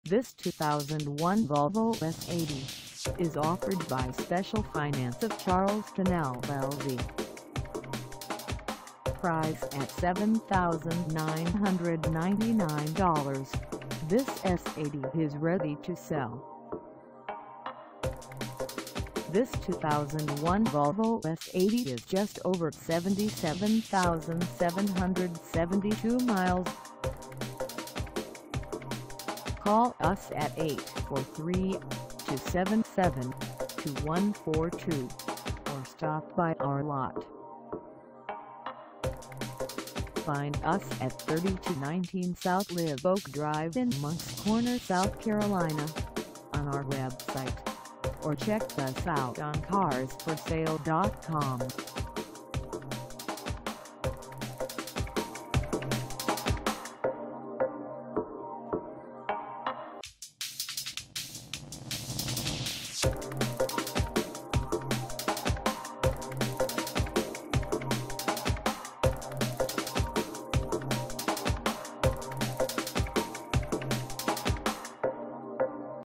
This 2001 Volvo S80 is offered by Special Finance of Charleston LLC. Price at $7,999, this S80 is ready to sell. This 2001 Volvo S80 is just over 77,772 miles. Call us at 843-277-2142 or stop by our lot. Find us at 3219 South Live Oak Drive in Moncks Corner, South Carolina, on our website, or check us out on carsforsale.com.